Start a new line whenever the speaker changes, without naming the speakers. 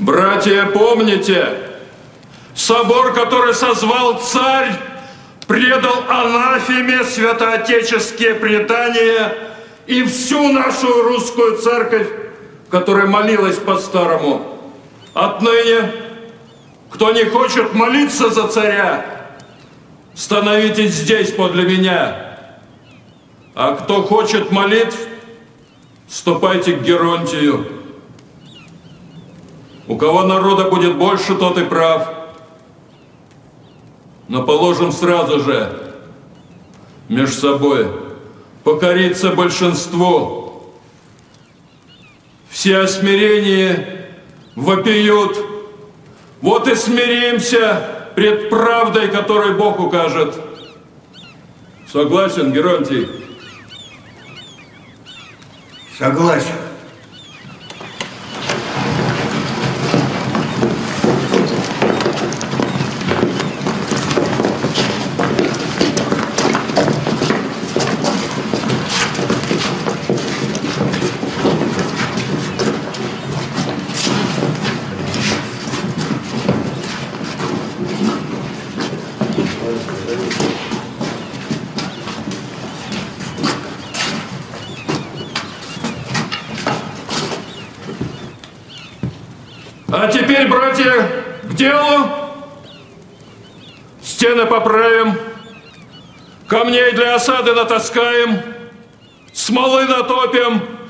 Братья, помните, собор, который созвал царь, предал анафеме святоотеческие предания и всю нашу русскую церковь, которая молилась по-старому. Отныне, кто не хочет молиться за царя, становитесь здесь подле меня. А кто хочет молитв, ступайте к Геронтию. У кого народа будет больше, тот и прав. Но положим сразу же между собой покориться большинству. Все о смирении вопиют. Вот и смиримся пред правдой, которой Бог укажет. Согласен, Геронтий?
Согласен.
А теперь, братья, к делу. Стены поправим, камней для осады натаскаем, смолы натопим,